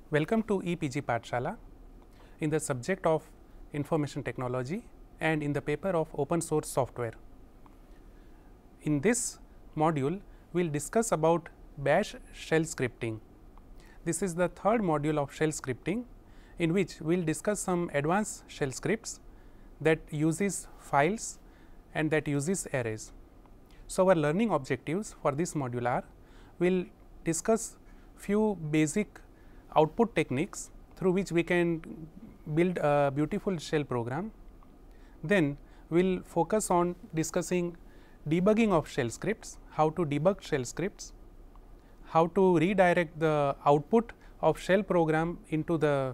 Welcome to EPG Pathshala in the subject of information technology and in the paper of open source software. In this module, we will discuss about bash shell scripting. This is the third module of shell scripting, in which we will discuss some advanced shell scripts that uses files and that uses arrays. So, our learning objectives for this module are, we will discuss few basic output techniques through which we can build a beautiful shell program. Then we will focus on discussing debugging of shell scripts, how to debug shell scripts, how to redirect the output of shell program into the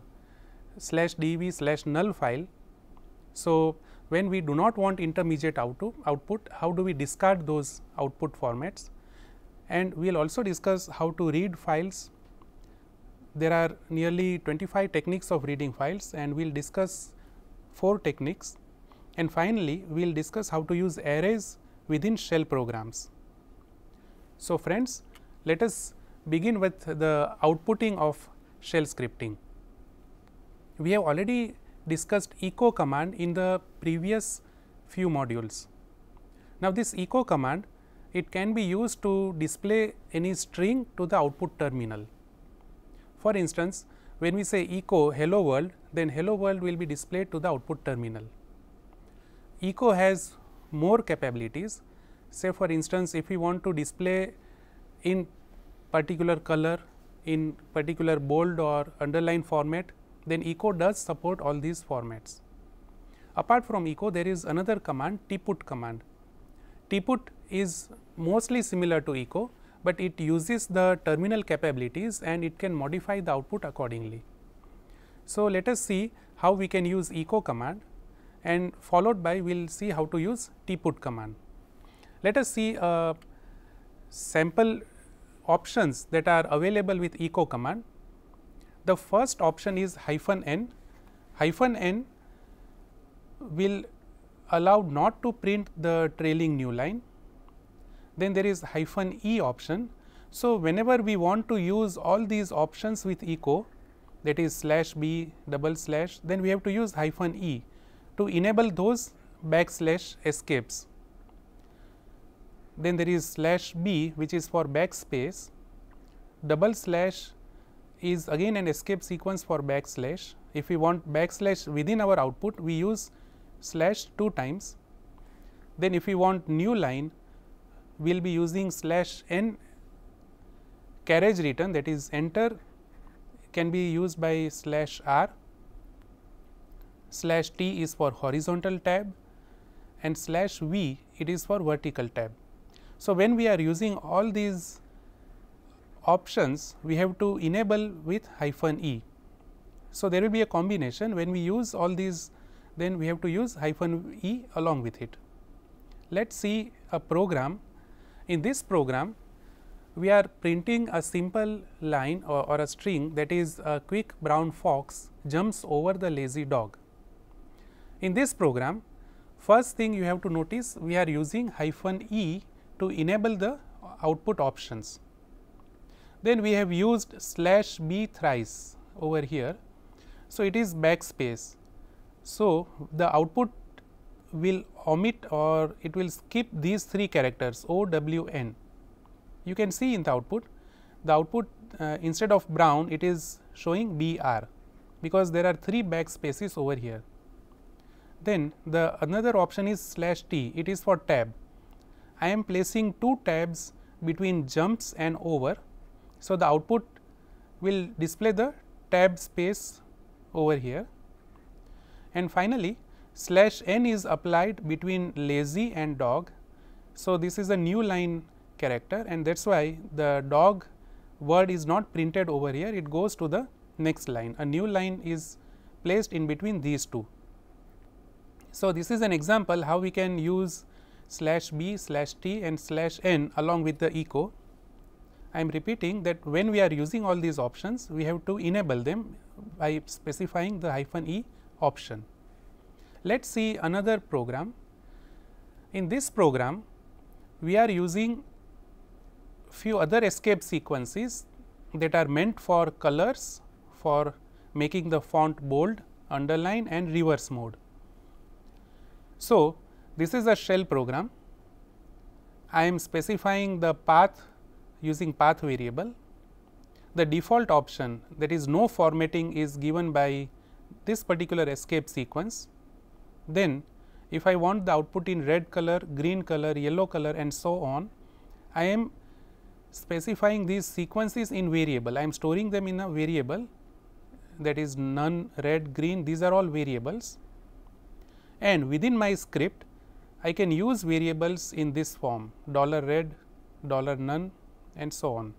/db/null file. So, when we do not want intermediate output, how do we discard those output formats? And we will also discuss how to read files. There are nearly 25 techniques of reading files, and we will discuss 4 techniques. And finally, we will discuss how to use arrays within shell programs. So, friends, let us begin with the outputting of shell scripting. We have already discussed echo command in the previous few modules. Now, this echo command, it can be used to display any string to the output terminal. For instance, when we say echo hello world, then hello world will be displayed to the output terminal. Echo has more capabilities. Say for instance, if we want to display in particular color, in particular bold or underline format, then echo does support all these formats. Apart from echo, there is another command, tput command. Tput is mostly similar to echo, but it uses the terminal capabilities and it can modify the output accordingly. So, let us see how we can use echo command, and followed by we will see how to use tput command. Let us see sample options that are available with echo command. The first option is -n. -n will allow not to print the trailing new line. Then there is -e option. So, whenever we want to use all these options with echo, that is /b /, then we have to use -e to enable those / escapes. Then there is /b, which is for backspace, / is again an escape sequence for /. If we want / within our output, we use / 2 times. Then if we want new line, we will be using /n carriage return, that is enter can be used by /r, /t is for horizontal tab, and /v it is for vertical tab. So, when we are using all these options, we have to enable with -e. So, there will be a combination. When we use all these, then we have to use -e along with it. Let us see a program. In this program, we are printing a simple line or a string, that is a quick brown fox jumps over the lazy dog. In this program, first thing you have to notice, we are using -e to enable the output options. Then we have used /b thrice over here. So, it is backspace. So, the output will omit or it will skip these 3 characters O, W, N. You can see in the output instead of brown, it is showing BR, because there are 3 backspaces over here. Then the another option is /t, it is for tab. I am placing 2 tabs between jumps and over. So, the output will display the tab space over here. And finally, /n is applied between lazy and dog. So, this is a new line character, and that is why the dog word is not printed over here, it goes to the next line. A new line is placed in between these 2. So, this is an example how we can use /b, /t and /n along with the echo. I am repeating that when we are using all these options, we have to enable them by specifying the -e option. Let us see another program. In this program, we are using few other escape sequences that are meant for colors, for making the font bold, underline and reverse mode. So, this is a shell program. I am specifying the path using path variable. The default option, that is no formatting, is given by this particular escape sequence. Then if I want the output in red color, green color, yellow color and so on, I am specifying these sequences in variable. I am storing them in a variable, that is none, red, green, these are all variables, and within my script I can use variables in this form $red, $none and so on.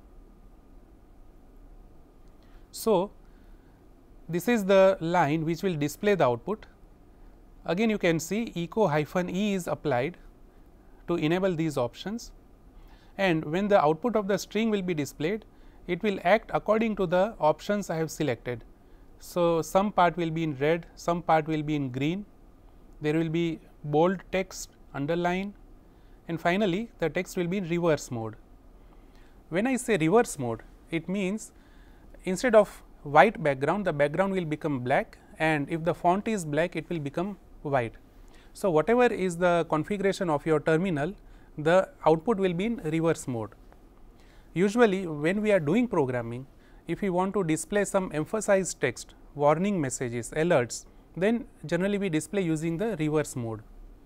So, this is the line which will display the output. Again you can see echo -e is applied to enable these options, and when the output of the string will be displayed, it will act according to the options I have selected. So, some part will be in red, some part will be in green, there will be bold text, underline, and finally, the text will be in reverse mode. When I say reverse mode, it means instead of white background, the background will become black, and if the font is black, it will become white. So, whatever is the configuration of your terminal, the output will be in reverse mode. Usually, when we are doing programming, if we want to display some emphasized text, warning messages, alerts, then generally we display using the reverse mode.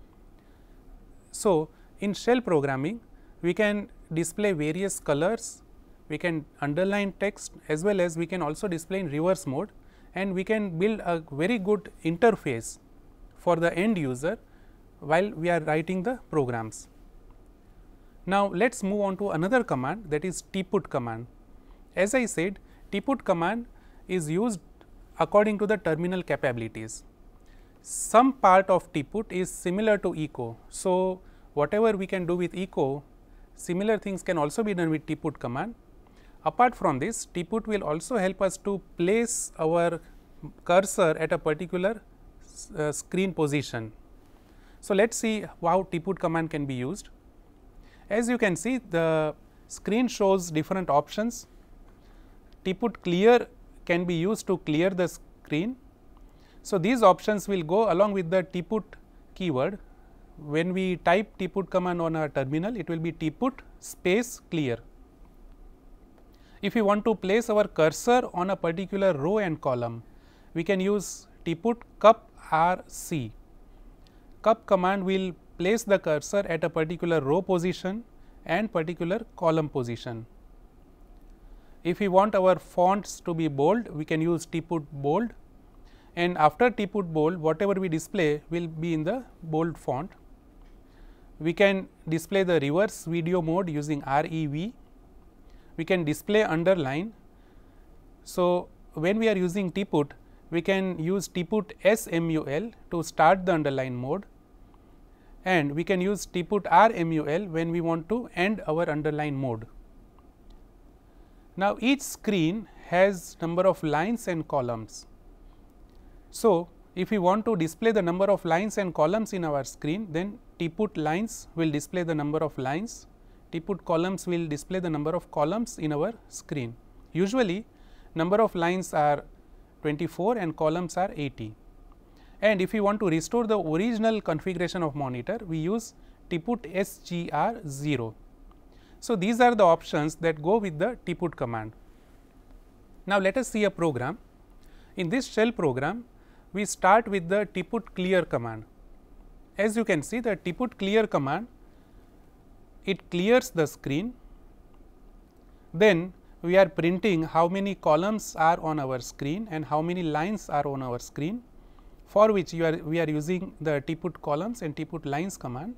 So, in shell programming, we can display various colors, we can underline text, as well as we can also display in reverse mode, and we can build a very good interface for the end user while we are writing the programs. Now, let us move on to another command, that is tput command. As I said, tput command is used according to the terminal capabilities. Some part of tput is similar to echo. So, whatever we can do with echo, similar things can also be done with tput command. Apart from this, tput will also help us to place our cursor at a particular screen position. So, let us see how tput command can be used. As you can see, the screen shows different options. Tput clear can be used to clear the screen. So, these options will go along with the tput keyword. When we type tput command on our terminal, it will be tput space clear. If we want to place our cursor on a particular row and column, we can use tput cup rc. Cup command will place the cursor at a particular row position and particular column position. If we want our fonts to be bold, we can use tput bold, and after tput bold, whatever we display will be in the bold font. We can display the reverse video mode using REV. We can display underline. So, when we are using tput, we can use tput SMUL to start the underline mode, and we can use tput RMUL when we want to end our underline mode. Now, each screen has number of lines and columns. So, if we want to display the number of lines and columns in our screen, then tput lines will display the number of lines, tput columns will display the number of columns in our screen. Usually, number of lines are 24 and columns are 80. And if we want to restore the original configuration of monitor, we use tput SGR0. So, these are the options that go with the tput command. Now, let us see a program. In this shell program, we start with the tput clear command. As you can see, the tput clear command, it clears the screen. Then we are printing how many columns are on our screen and how many lines are on our screen, for which we are using the tput columns and tput lines command.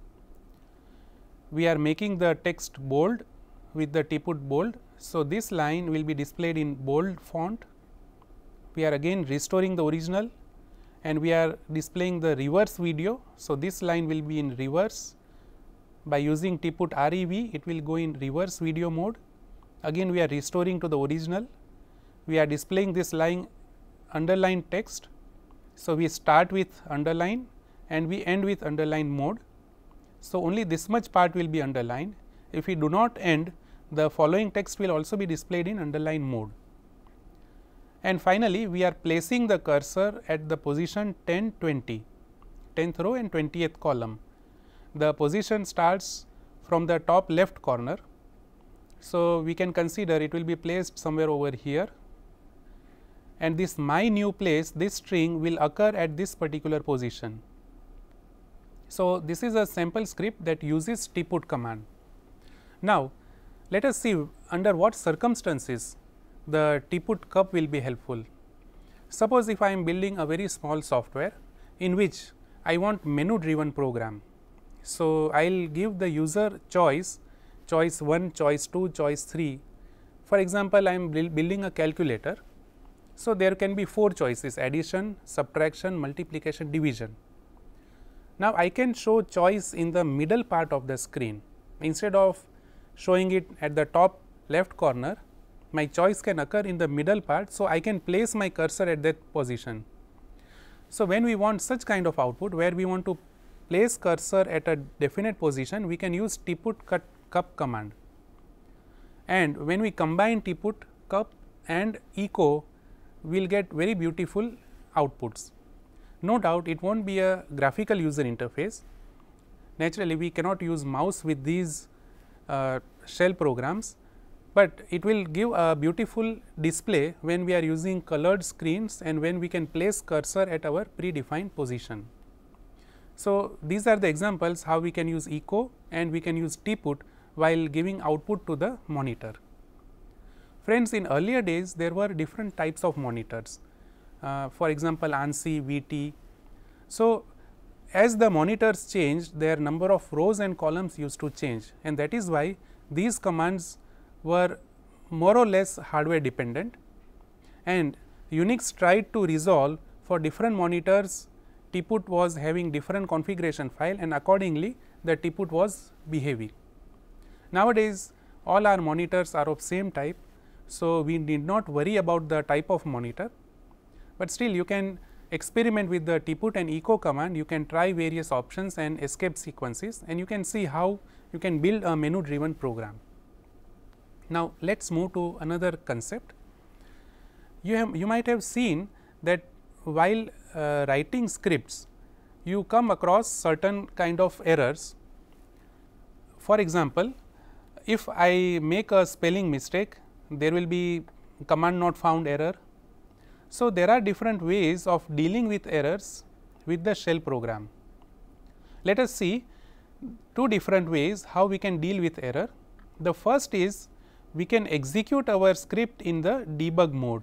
We are making the text bold with the tput bold. So, this line will be displayed in bold font. We are again restoring the original, and we are displaying the reverse video. So, this line will be in reverse. By using tput REV, it will go in reverse video mode. Again we are restoring to the original. We are displaying this line underline text. So, we start with underline and we end with underline mode. So, only this much part will be underlined. If we do not end, the following text will also be displayed in underline mode. and finally, we are placing the cursor at the position 10, 20, 10th row and 20th column. The position starts from the top left corner. So, we can consider it will be placed somewhere over here, and this my new place, this string will occur at this particular position. So, this is a sample script that uses tput command. Now, let us see under what circumstances the tput cup will be helpful. Suppose if I am building a very small software in which I want menu driven program. So, I will give the user choice 1, choice 2, choice 3. For example, I am building a calculator. So, there can be 4 choices: addition, subtraction, multiplication, division. Now, I can show choice in the middle part of the screen. Instead of showing it at the top left corner, my choice can occur in the middle part. So, I can place my cursor at that position. So, when we want such kind of output where we want to place cursor at a definite position, we can use tput cup command, and when we combine tput cup and echo, we will get very beautiful outputs. No doubt it will not be a graphical user interface. Naturally, we cannot use mouse with these shell programs, but it will give a beautiful display when we are using colored screens and when we can place cursor at our predefined position. So, these are the examples how we can use echo and we can use tput while giving output to the monitor. Friends, in earlier days there were different types of monitors, for example, ANSI, VT. So, as the monitors changed, their number of rows and columns used to change, and that is why these commands were more or less hardware dependent, and Unix tried to resolve for different monitors. Tput was having different configuration file, and accordingly the tput was behaving. Nowadays, all our monitors are of same type. So, we need not worry about the type of monitor, but still you can experiment with the tput and echo command. You can try various options and escape sequences, and you can see how you can build a menu driven program. Now, let us move to another concept. You might have seen that while writing scripts, you come across certain kind of errors. For example, if I make a spelling mistake, there will be command not found error. So, there are different ways of dealing with errors with the shell program. Let us see 2 different ways how we can deal with error. The first is we can execute our script in the debug mode.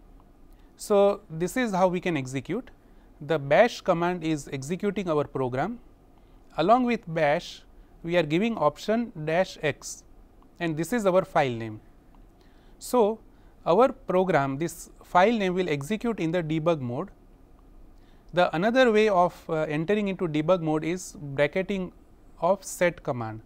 So, this is how we can execute. The bash command is executing our program. Along with bash, we are giving option -x, and this is our file name. So, our program, this file name will execute in the debug mode. The another way of entering into debug mode is bracketing of set command.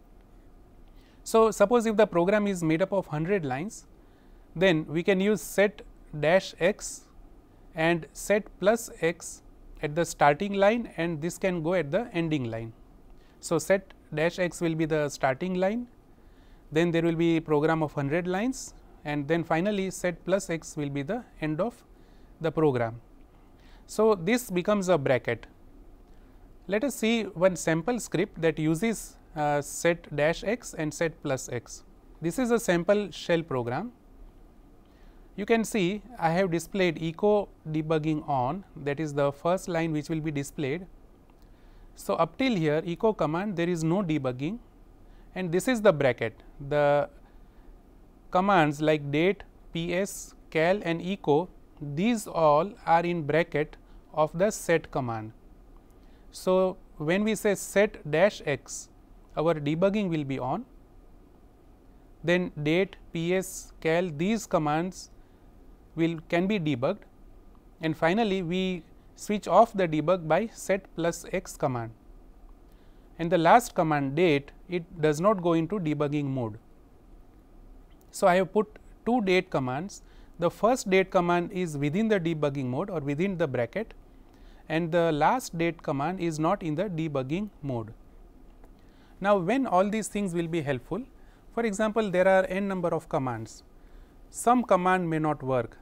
So, suppose if the program is made up of 100 lines, then we can use set -x and set +x at the starting line, and this can go at the ending line. So, set -x will be the starting line, then there will be program of 100 lines, and then finally, set +x will be the end of the program. So, this becomes a bracket. Let us see one sample script that uses set -x and set +x. This is a sample shell program. You can see I have displayed echo debugging on, that is the first line which will be displayed. So, up till here echo command there is no debugging, and this is the bracket. The commands like date, ps, cal and echo, these all are in bracket of the set command. So, when we say set -x, our debugging will be on, then date, ps, cal, these commands can be debugged, and finally, we switch off the debug by set +x command, and the last command date, it does not go into debugging mode. So, I have put 2 date commands. The first date command is within the debugging mode or within the bracket, and the last date command is not in the debugging mode. Now, when all these things will be helpful? For example, there are n number of commands. Some command may not work.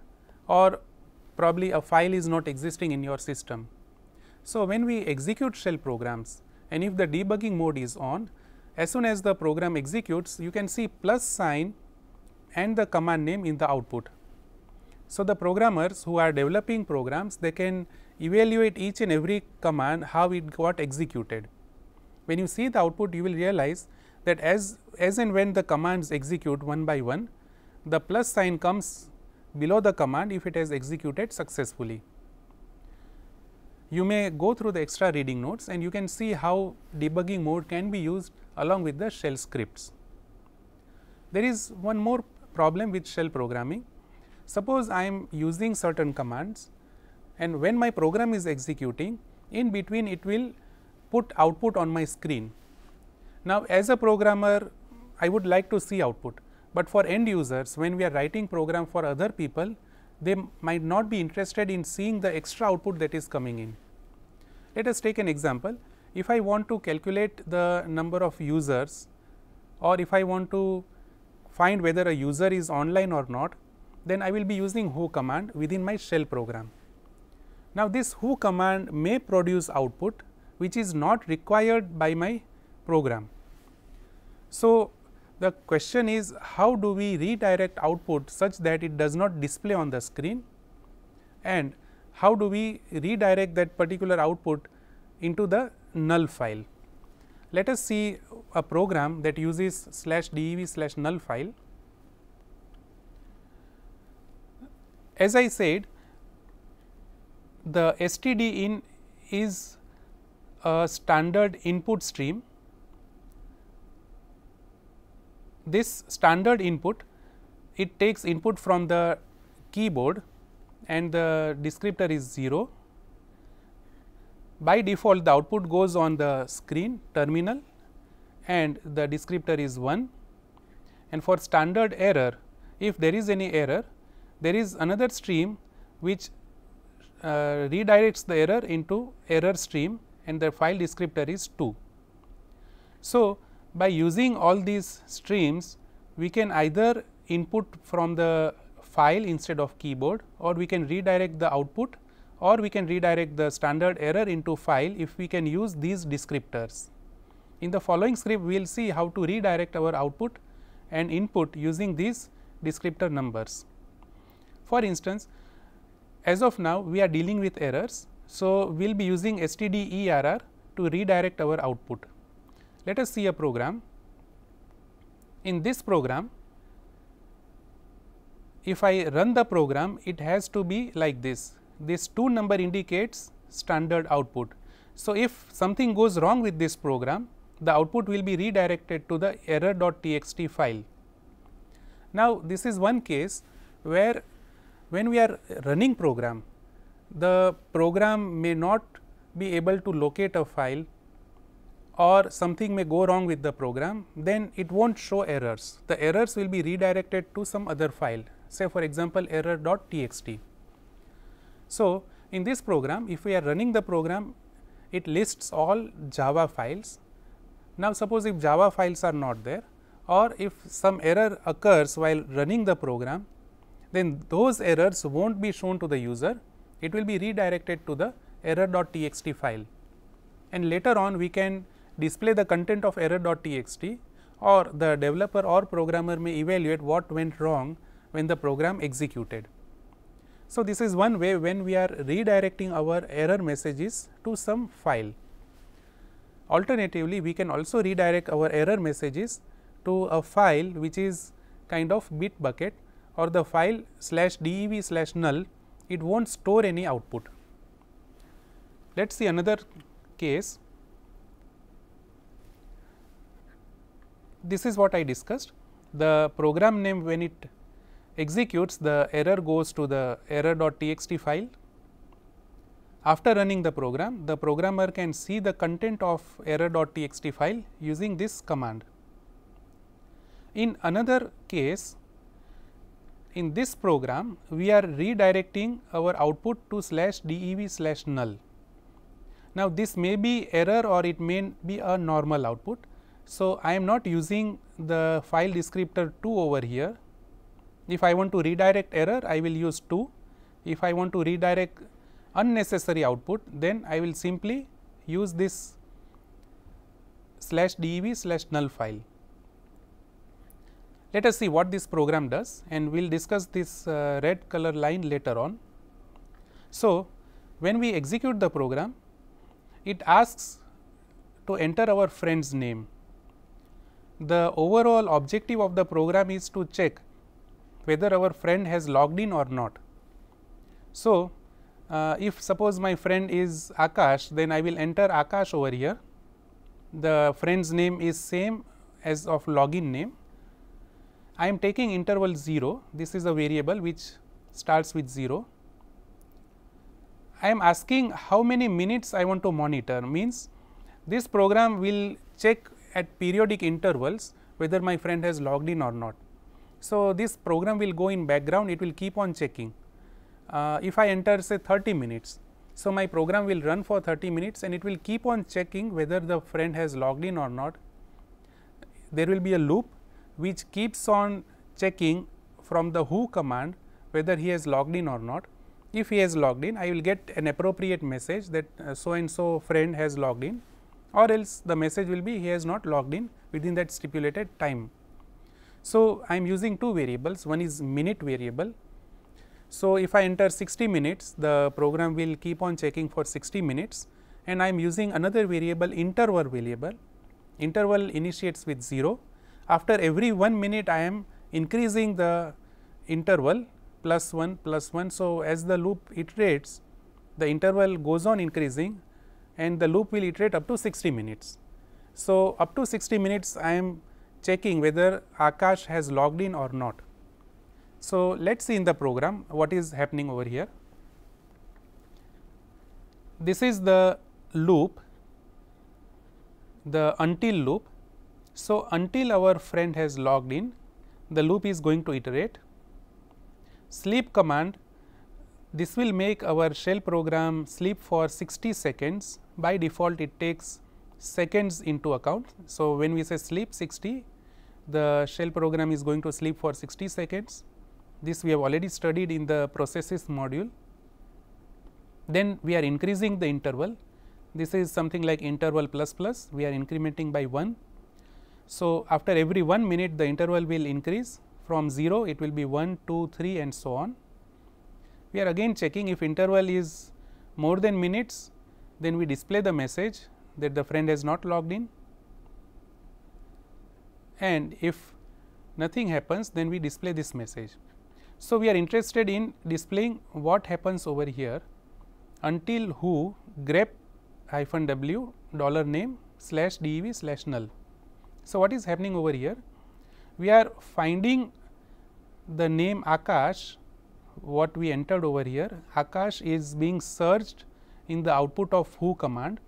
or probably a file is not existing in your system. So, when we execute shell programs and if the debugging mode is on, as soon as the program executes, you can see plus sign and the command name in the output. So, the programmers who are developing programs, they can evaluate each and every command how it got executed. When you see the output, you will realize that as and when the commands execute one by one, the plus sign comes below the command if it has executed successfully. You may go through the extra reading notes and you can see how debugging mode can be used along with the shell scripts. There is one more problem with shell programming. Suppose I am using certain commands and when my program is executing, in between it will put output on my screen. Now, as a programmer, I would like to see output, but for end users, when we are writing program for other people, they might not be interested in seeing the extra output that is coming in. Let us take an example. If I want to calculate the number of users, or if I want to find whether a user is online or not, then I will be using who command within my shell program. Now, this who command may produce output which is not required by my program. So, the question is how do we redirect output such that it does not display on the screen, and how do we redirect that particular output into the null file. Let us see a program that uses /dev/null file. As I said, the stdin is a standard input stream. This standard input, it takes input from the keyboard and the descriptor is 0. By default, the output goes on the screen terminal and the descriptor is 1. And for standard error, if there is any error, there is another stream which redirects the error into error stream and the file descriptor is 2. So, by using all these streams, we can either input from the file instead of keyboard, or we can redirect the output, or we can redirect the standard error into file if we can use these descriptors. In the following script, we will see how to redirect our output and input using these descriptor numbers. For instance, as of now we are dealing with errors. So, we will be using stderr to redirect our output. Let us see a program. In this program, if I run the program, it has to be like this. This 2 number indicates standard output. So, if something goes wrong with this program, the output will be redirected to the error.txt file. Now, this is one case where when we are running program, the program may not be able to locate a file, or something may go wrong with the program, then it will not show errors. The errors will be redirected to some other file, say for example, error.txt. So, in this program, if we are running the program, it lists all Java files. Now, suppose if Java files are not there, or if some error occurs while running the program, then those errors will not be shown to the user, it will be redirected to the error.txt file. And later on, we can display the content of error.txt, or the developer or programmer may evaluate what went wrong when the program executed. So, this is one way when we are redirecting our error messages to some file. Alternatively, we can also redirect our error messages to a file which is kind of bit bucket, or the file /dev/null, it will not store any output. Let us see another case. This is what I discussed. The program name, when it executes, the error goes to the error.txt file. After running the program, the programmer can see the content of error.txt file using this command. In another case, in this program, we are redirecting our output to /dev/null. Now, this may be error or it may be a normal output. So, I am not using the file descriptor 2 over here. If I want to redirect error, I will use 2. if I want to redirect unnecessary output, then I will simply use this /dev/null file. Let us see what this program does, and we will discuss this red color line later on. So, when we execute the program, it asks to enter our friend's name. The overall objective of the program is to check whether our friend has logged in or not. So, if suppose my friend is Akash, then I will enter Akash over here. The friend's name is same as of login name. I am taking interval 0, this is a variable which starts with 0. I am asking how many minutes I want to monitor, means this program will check at periodic intervals whether my friend has logged in or not. So, this program will go in background, it will keep on checking. If I enter say 30 minutes, so my program will run for 30 minutes and it will keep on checking whether the friend has logged in or not. There will be a loop which keeps on checking from the who command whether he has logged in or not. If he has logged in, I will get an appropriate message that so and so friend has logged in, or else the message will be he has not logged in within that stipulated time. So, I am using two variables, one is minute variable. So, if I enter 60 minutes, the program will keep on checking for 60 minutes, and I am using another variable interval variable. Interval initiates with 0. After every 1 minute, I am increasing the interval +1 So, as the loop iterates, the interval goes on increasing and the loop will iterate up to 60 minutes. So, up to 60 minutes I am checking whether Akash has logged in or not. So, let us see in the program what is happening over here. This is the loop, the until loop. So, until our friend has logged in, the loop is going to iterate. Sleep command, this will make our shell program sleep for 60 seconds. By default, it takes seconds into account. So, when we say sleep 60, the shell program is going to sleep for 60 seconds. This we have already studied in the processes module. Then we are increasing the interval. This is something like interval ++, we are incrementing by 1. So, after every 1 minute, the interval will increase from 0, it will be 1, 2, 3 and so on. We are again checking if interval is more than minutes, then we display the message that the friend has not logged in, and if nothing happens, then we display this message. So, we are interested in displaying what happens over here until who grep-w $name/dev/null. So, what is happening over here? We are finding the name Akash, what we entered over here. Akash is being searched in the output of who command.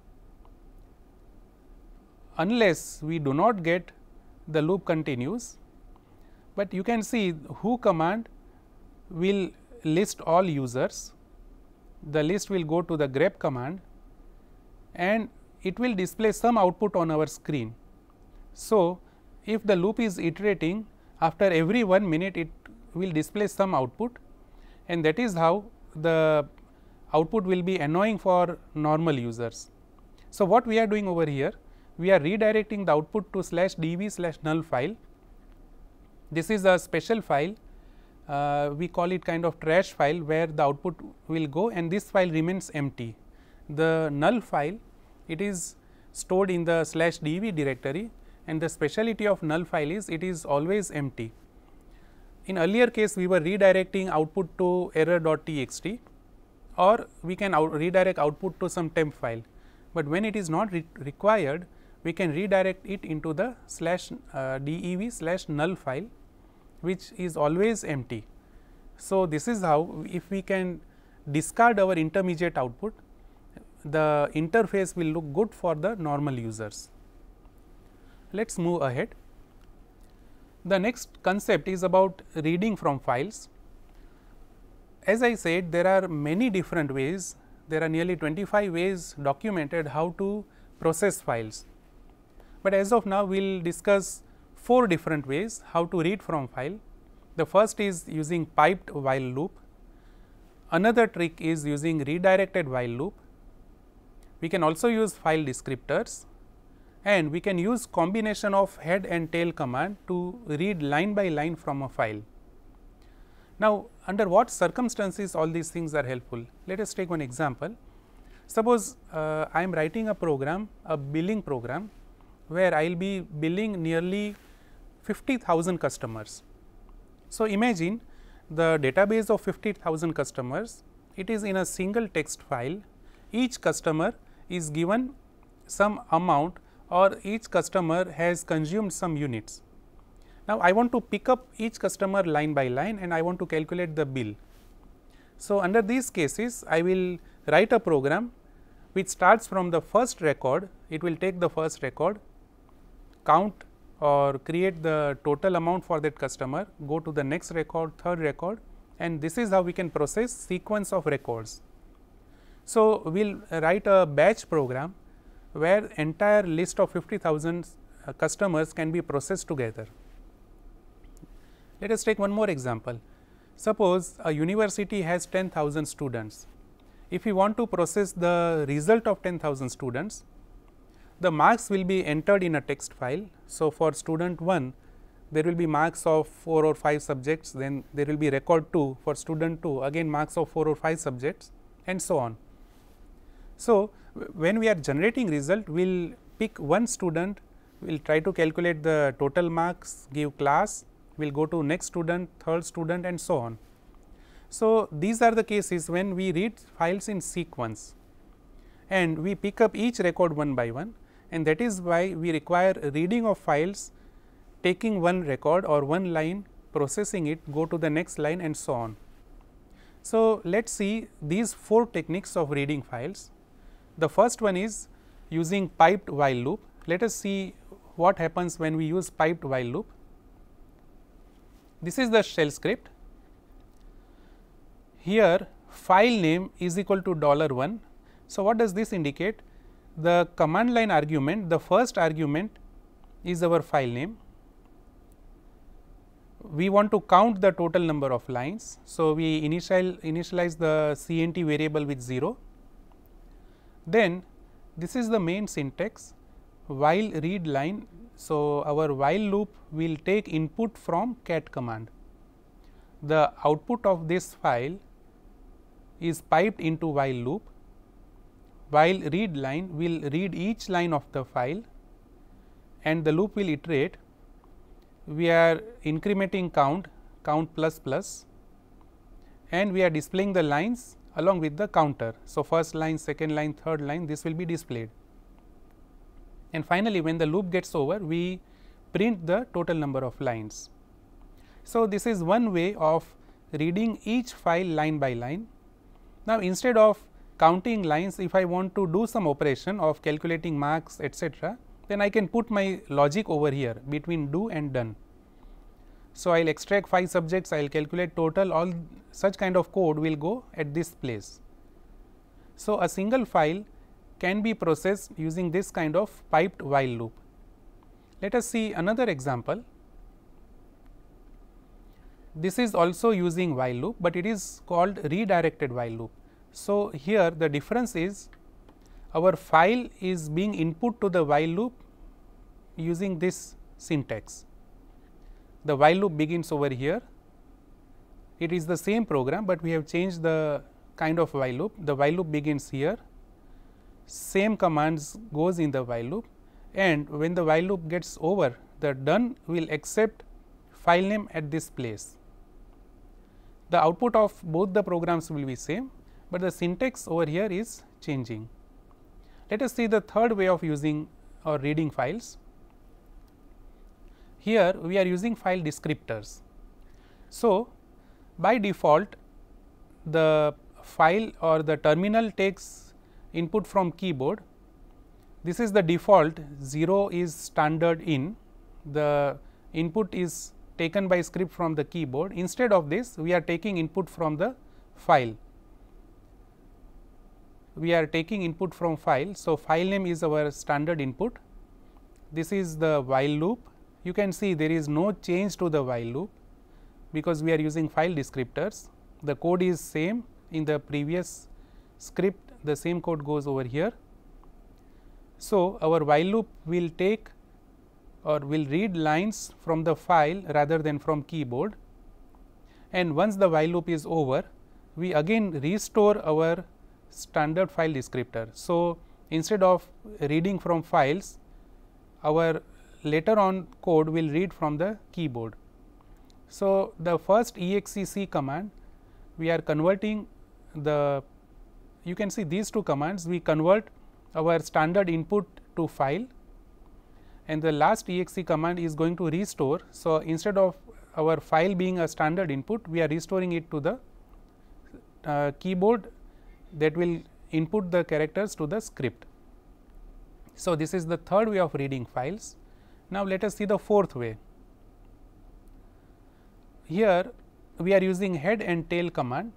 Unless we do not get, the loop continues, but you can see who command will list all users. The list will go to the grep command and it will display some output on our screen. So, if the loop is iterating, after every 1 minute it will display some output, and that is how the output will be annoying for normal users. So, what we are doing over here? We are redirecting the output to /dev/null file. This is a special file, we call it kind of trash file, where the output will go and this file remains empty. The null file, it is stored in the /dev directory, and the speciality of null file is it is always empty. In earlier case, we were redirecting output to error.txt, or we can redirect output to some temp file, but when it is not required, we can redirect it into the /dev/null file, which is always empty. So, this is how, if we can discard our intermediate output, the interface will look good for the normal users. Let us move ahead. The next concept is about reading from files. As I said, there are many different ways, there are nearly 25 ways documented how to process files, but as of now we will discuss 4 different ways how to read from file. The first is using piped while loop. Another trick is using redirected while loop. We can also use file descriptors, and we can use combination of head and tail command to read line by line from a file. Now, under what circumstances all these things are helpful? Let us take one example. Suppose I am writing a program, a billing program, where I will be billing nearly 50,000 customers. So, imagine the database of 50,000 customers, it is in a single text file. Each customer is given some amount, or each customer has consumed some units. Now, I want to pick up each customer line by line and I want to calculate the bill. So, under these cases I will write a program which starts from the first record. It will take the first record, count or create the total amount for that customer, go to the next record, third record, and this is how we can process sequence of records. So, we will write a batch program where entire list of 50,000 customers can be processed together. Let us take one more example. Suppose a university has 10,000 students. If we want to process the result of 10,000 students, the marks will be entered in a text file. So, for student 1, there will be marks of 4 or 5 subjects, then there will be record 2 for student 2, again marks of 4 or 5 subjects, and so on. So, when we are generating result, we will pick one student, we will try to calculate the total marks, give class, we will go to next student, third student, and so on. So, these are the cases when we read files in sequence and we pick up each record one by one, and that is why we require reading of files, taking one record or one line, processing it, go to the next line, and so on. So, let us see these 4 techniques of reading files. The first one is using piped while loop. Let us see what happens when we use piped while loop. This is the shell script. Here file name is equal to $1. So, what does this indicate? The command line argument, the first argument is our file name. We want to count the total number of lines. So, we initialize the CNT variable with 0. Then this is the main syntax, while read line. So, our while loop will take input from cat command. The output of this file is piped into while loop. While read line will read each line of the file and the loop will iterate. We are incrementing count plus plus, and we are displaying the lines along with the counter. So, first line, second line, third line, this will be displayed. And finally, when the loop gets over, we print the total number of lines. So, this is one way of reading each file line by line. Now, instead of counting lines, if I want to do some operation of calculating marks, etc., then I can put my logic over here between do and done. So, I will extract 5 subjects, I will calculate total, all such kind of code will go at this place. So, a single file can be processed using this kind of piped while loop. Let us see another example. This is also using while loop, but it is called redirected while loop. So, here the difference is our file is being input to the while loop using this syntax. The while loop begins over here. It is the same program, but we have changed the kind of while loop. The while loop begins here, same commands goes in the while loop, and when the while loop gets over, the done will accept file name at this place. The output of both the programs will be same, but the syntax over here is changing. Let us see the third way of using or reading files. Here we are using file descriptors. So, by default the file or the terminal takes input from keyboard. This is the default, 0 is standard in, the input is taken by script from the keyboard. Instead of this, we are taking input from the file. We are taking input from file. So, file name is our standard input. This is the while loop. You can see there is no change to the while loop because we are using file descriptors. The code is same, in the previous script, the same code goes over here. So, our while loop will take or will read lines from the file rather than from keyboard, and once the while loop is over, we again restore our standard file descriptor. So, instead of reading from files, our later on code will read from the keyboard. So, the first exec command, we are converting the, you can see these two commands, we convert our standard input to file, and the last exe command is going to restore. So, instead of our file being a standard input, we are restoring it to the keyboard that will input the characters to the script. So, this is the third way of reading files. Now, let us see the fourth way. Here we are using head and tail command.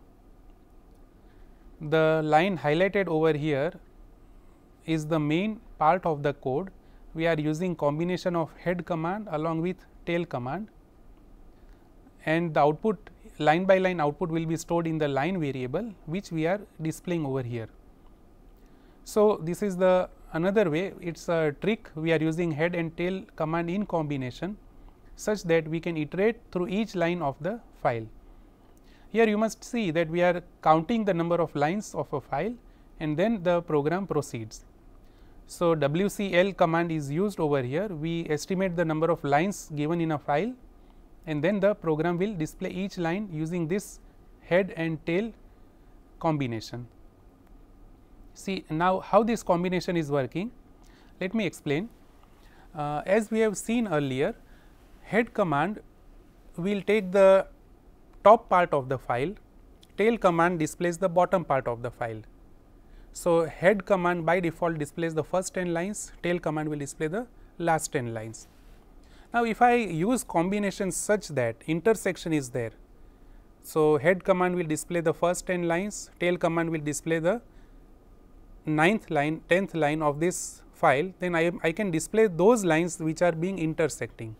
The line highlighted over here is the main part of the code. We are using combination of head command along with tail command, and the output, line by line output, will be stored in the line variable, which we are displaying over here. So, this is the another way, it is a trick. We are using head and tail command in combination, such that we can iterate through each line of the file. Here you must see that we are counting the number of lines of a file, and then the program proceeds. So, WCL command is used over here. We estimate the number of lines given in a file, and then the program will display each line using this head and tail combination. See now how this combination is working. Let me explain. As we have seen earlier, head command will take the top part of the file, tail command displays the bottom part of the file. So, head command by default displays the first 10 lines, tail command will display the last 10 lines. Now, if I use combinations such that intersection is there, so head command will display the first 10 lines, tail command will display the 9th line, 10th line of this file, then I can display those lines which are being intersecting.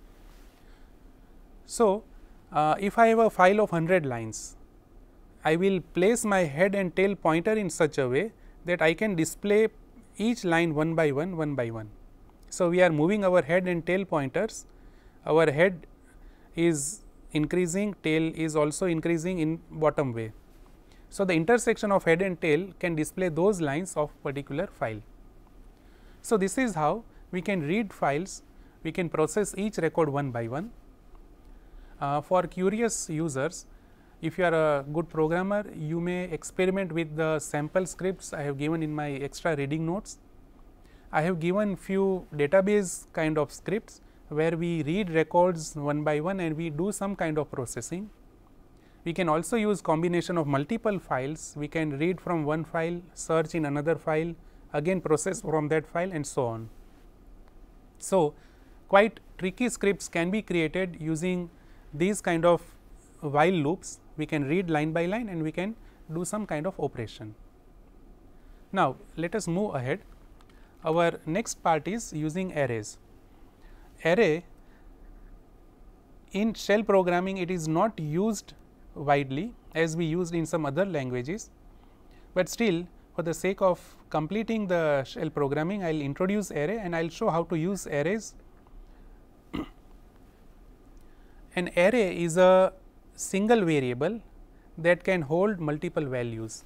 So, if I have a file of 100 lines, I will place my head and tail pointer in such a way that I can display each line one by one, one by one. So, we are moving our head and tail pointers, our head is increasing, tail is also increasing in bottom way. So, the intersection of head and tail can display those lines of particular file. So, this is how we can read files, we can process each record one by one. For curious users, if you are a good programmer, you may experiment with the sample scripts I have given in my extra reading notes. I have given few database kind of scripts, where we read records one by one and we do some kind of processing. We can also use combination of multiple files. We can read from one file, search in another file, again process from that file, and so on. So, quite tricky scripts can be created using these kind of while loops. We can read line by line and we can do some kind of operation. Now, let us move ahead. Our next part is using arrays. Array in shell programming, it is not used widely as we used in some other languages, but still for the sake of completing the shell programming, I will introduce array and I will show how to use arrays. An array is a single variable that can hold multiple values.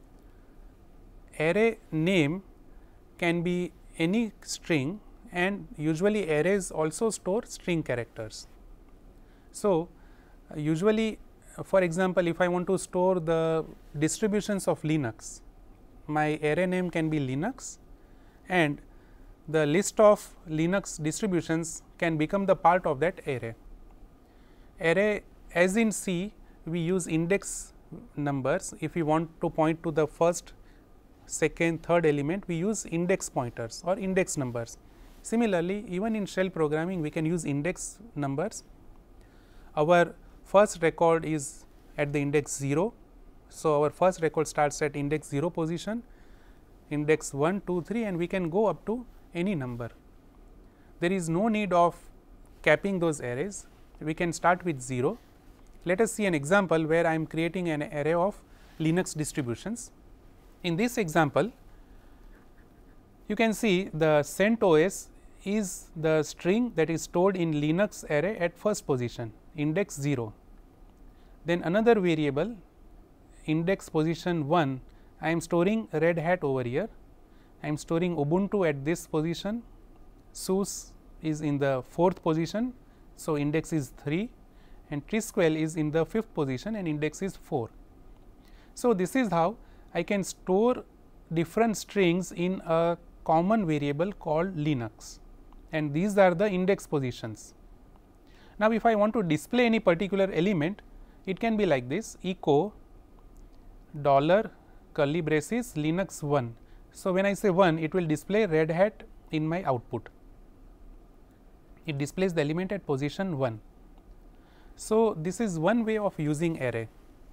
Array name can be any string, and usually arrays also store string characters. So, usually for example, if I want to store the distributions of Linux, my array name can be Linux, and the list of Linux distributions can become the part of that array. Array, as in C, we use index numbers. If we want to point to the first, second, third element, we use index pointers or index numbers. Similarly, even in shell programming, we can use index numbers. Our first record is at the index 0. So, our first record starts at index 0 position, index 1, 2, 3, and we can go up to any number. There is no need of capping those arrays. We can start with 0. Let us see an example where I am creating an array of Linux distributions. In this example, you can see the CentOS is the string that is stored in Linux array at first position, index 0. Then another variable index position 1, I am storing Red Hat over here, I am storing Ubuntu at this position, SUSE is in the 4th position. So, index is 3 and Trisquel is in the 5th position and index is 4. So, this is how I can store different strings in a common variable called Linux, and these are the index positions. Now, if I want to display any particular element, it can be like this: echo dollar curly braces Linux 1. So, when I say 1, it will display Red Hat in my output. It displays the element at position 1. So, this is one way of using array.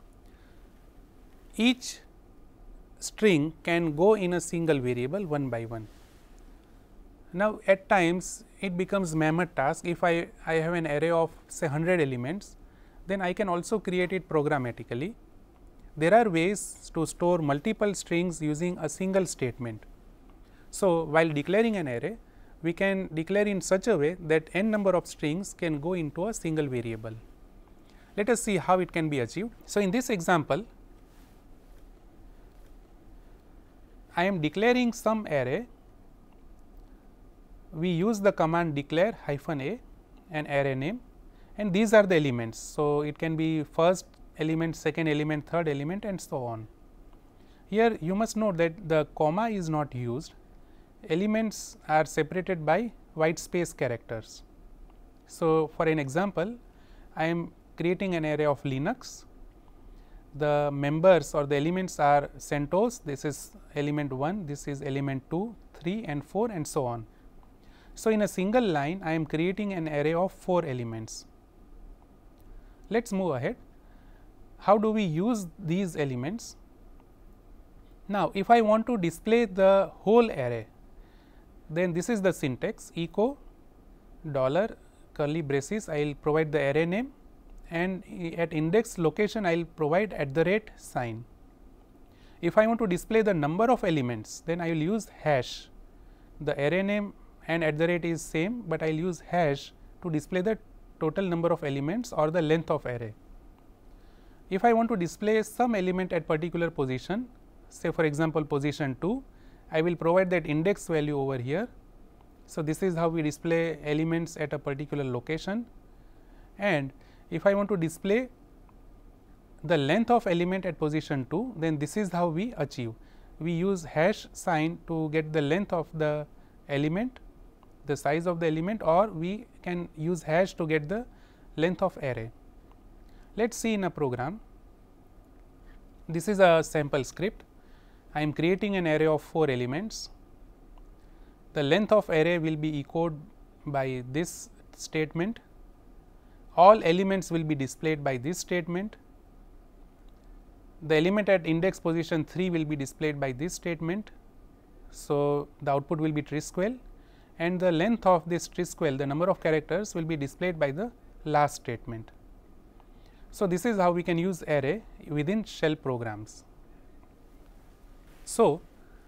Each string can go in a single variable one by one. Now, at times it becomes mammoth task. If I have an array of say 100 elements, then I can also create it programmatically. There are ways to store multiple strings using a single statement. So, while declaring an array, we can declare in such a way that n number of strings can go into a single variable. Let us see how it can be achieved. So, in this example, I am declaring some array. We use the command declare -a, an array name, and these are the elements. So, it can be first element, second element, third element and so on. Here you must note that the comma is not used. Elements are separated by white space characters. So, for an example, I am creating an array of Linux. The members or the elements are CentOS, this is element 1, this is element 2, 3 and 4 and so on. So, in a single line I am creating an array of 4 elements. Let us move ahead. How do we use these elements? Now, if I want to display the whole array, then this is the syntax: echo dollar curly braces, I will provide the array name, and at index location I will provide @ sign. If I want to display the number of elements, then I will use hash. The array name and @ is same, but I will use hash to display the total number of elements or the length of array. If I want to display some element at particular position, say for example, position 2, I will provide that index value over here. So, this is how we display elements at a particular location, and if I want to display the length of element at position 2, then this is how we achieve. We use hash sign to get the length of the element, the size of the element, or we can use hash to get the length of array. Let us see in a program. This is a sample script. I am creating an array of 4 elements. The length of array will be echoed by this statement. All elements will be displayed by this statement. The element at index position 3 will be displayed by this statement. So, the output will be Trisquel, and the length of this Trisquel, the number of characters, will be displayed by the last statement. So, this is how we can use array within shell programs. So,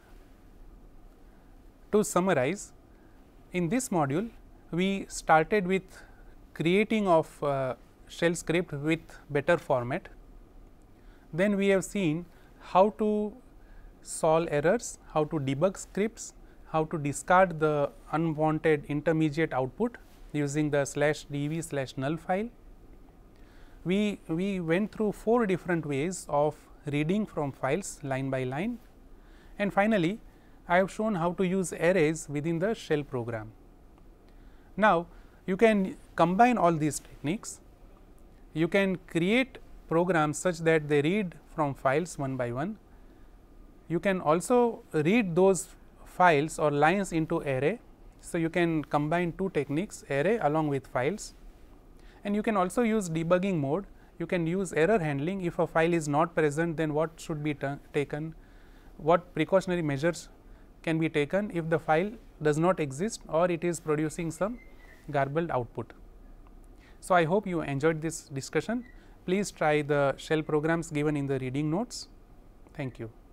to summarize, in this module we started with creating of shell script with better format. Then we have seen how to solve errors, how to debug scripts, how to discard the unwanted intermediate output using the /dv/null file. We went through 4 different ways of reading from files line by line, and finally, I have shown how to use arrays within the shell program. Now, you can combine all these techniques. You can create programs such that they read from files one by one. You can also read those files or lines into array. So, you can combine 2 techniques, array along with files, and you can also use debugging mode. You can use error handling. If a file is not present, then what should be taken, what precautionary measures can be taken if the file does not exist or it is producing some garbled output. So, I hope you enjoyed this discussion. Please try the shell programs given in the reading notes. Thank you.